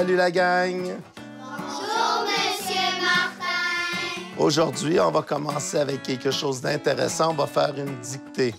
Salut la gang! Bonjour, Monsieur Martin! Aujourd'hui, on va commencer avec quelque chose d'intéressant. On va faire une dictée.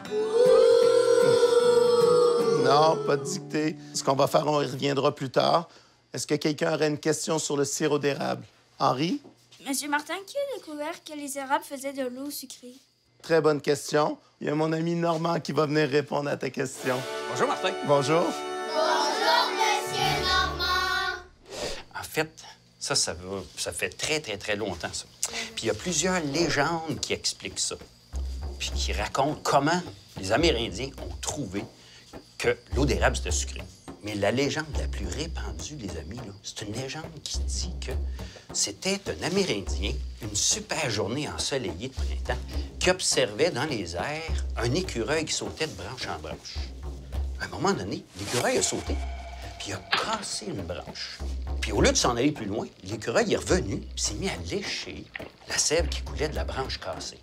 Non, pas de dictée. Ce qu'on va faire, on y reviendra plus tard. Est-ce que quelqu'un aurait une question sur le sirop d'érable? Henri? Monsieur Martin, qui a découvert que les érables faisaient de l'eau sucrée? Très bonne question. Il y a mon ami Normand qui va venir répondre à ta question. Bonjour, Martin. Bonjour. Bonjour, Monsieur Normand! En fait, ça fait très longtemps, ça. Puis il y a plusieurs légendes qui expliquent ça. Puis qui racontent comment les Amérindiens ont trouvé que l'eau d'érable, c'était sucré. Mais la légende la plus répandue, les amis, c'est une légende qui dit que c'était un Amérindien, une super journée ensoleillée de printemps, qui observait dans les airs un écureuil qui sautait de branche en branche. À un moment donné, l'écureuil a sauté, puis il a cassé une branche. Puis au lieu de s'en aller plus loin, l'écureuil est revenu, puis s'est mis à lécher la sève qui coulait de la branche cassée.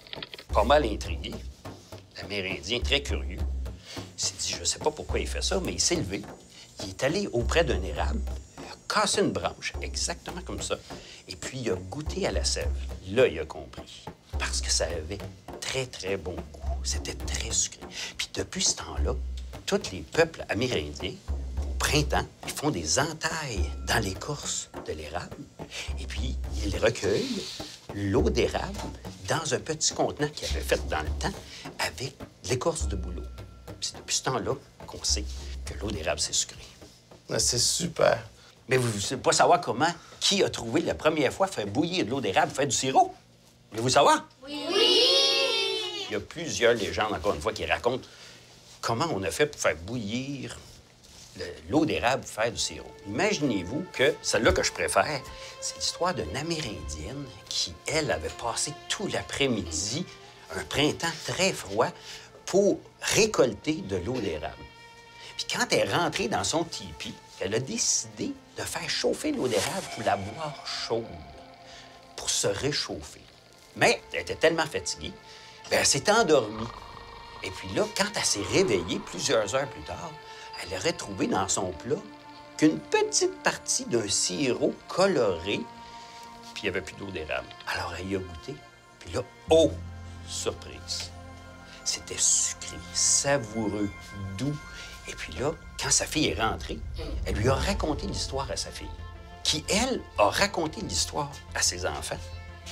Pas mal intrigué, l'Amérindien, très curieux, s'est dit, je sais pas pourquoi il fait ça, mais il s'est levé. Il est allé auprès d'un érable, il a cassé une branche, exactement comme ça, et puis il a goûté à la sève. Là, il a compris, parce que ça avait très bon goût. C'était très sucré. Puis depuis ce temps-là, tous les peuples amérindiens, au printemps, ils font des entailles dans l'écorce de l'érable, et puis ils recueillent l'eau d'érable dans un petit contenant qu'ils avaient fait dans le temps avec l'écorce de bouleau. C'est depuis ce temps-là qu'on sait que l'eau d'érable, c'est sucré. Ah, c'est super. Mais vous ne savez pas savoir qui a trouvé la première fois faire bouillir de l'eau d'érable, faire du sirop? Voulez-vous savoir? Oui! Il y a plusieurs légendes, encore une fois, qui racontent comment on a fait pour faire bouillir l'eau d'érable pour faire du sirop. Imaginez-vous que celle-là que je préfère, c'est l'histoire d'une Amérindienne qui, elle, avait passé tout l'après-midi, un printemps très froid, pour récolter de l'eau d'érable. Puis quand elle est rentrée dans son tipi, elle a décidé de faire chauffer l'eau d'érable pour la boire chaude, pour se réchauffer. Mais elle était tellement fatiguée, elle s'est endormie. Et puis là, quand elle s'est réveillée plusieurs heures plus tard, elle aurait trouvé dans son plat qu'une petite partie d'un sirop coloré, puis il n'y avait plus d'eau d'érable. Alors elle y a goûté, puis là, oh, surprise! C'était sucré, savoureux, doux. Et puis là, quand sa fille est rentrée, elle lui a raconté l'histoire à sa fille, qui, elle, a raconté l'histoire à ses enfants.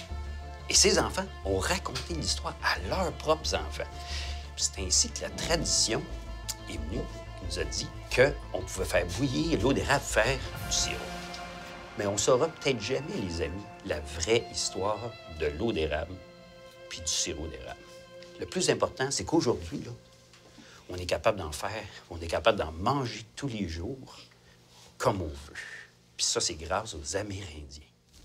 Et ses enfants ont raconté l'histoire à leurs propres enfants. C'est ainsi que la tradition est venue, qui nous a dit qu'on pouvait faire bouillir l'eau d'érable, faire du sirop. Mais on saura peut-être jamais, les amis, la vraie histoire de l'eau d'érable puis du sirop d'érable. Le plus important, c'est qu'aujourd'hui, là, on est capable d'en faire, on est capable d'en manger tous les jours comme on veut. Puis ça, c'est grâce aux Amérindiens.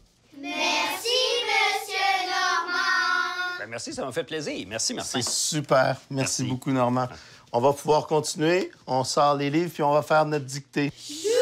Merci, Monsieur Normand! Ben merci, ça m'a fait plaisir. Merci, Martin. C'est super. Merci beaucoup, Normand. On va pouvoir continuer. On sort les livres, puis on va faire notre dictée.